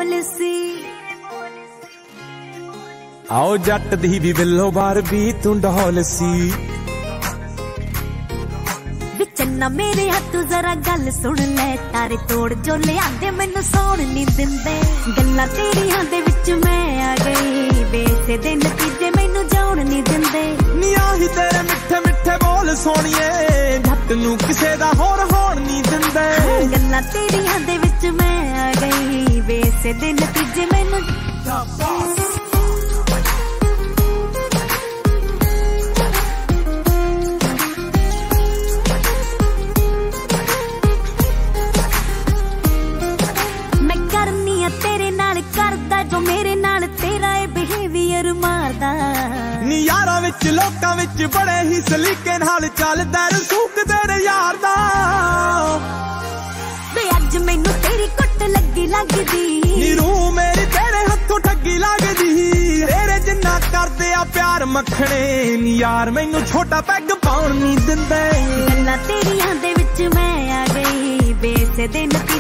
policy आओ जट दी भी बिल्लो बार भी तू ढोल सी चन्ना मेरे हाथ जरा गल सुन ले तारे तोड़ जो ले आंदे मैनू सौण नहीं दिंदे गल्लां तेरियां दे विच मैं आ गई बेसे दे नतीजे मैनू जाउण नहीं दिंदे नी आही तेरे मिठे मिठे बोल सोनिए जट नू किसे दा होर होण नहीं दिंदे गल्लां तेरियां दे विच मैं आ गई बेसे दे नतीजे मैनू जो मेरे नाल तेरा बिहेवियर मारदा नी यारां विच लोकां विच बड़े ही सलीके नाल चलदा रसूख तेरे यार दा वे अज मैनू तेरी कुट लगी लगदी नी रूह मेरी तेरे हत्थों ठगी लगदी तेरे जिन्ना करदे आ प्यार मखणे नी यार मैनू छोटा पैग पाउण नहीं दिंदे गल्लां तेरियां दे विच मैं आ गई बेसे दे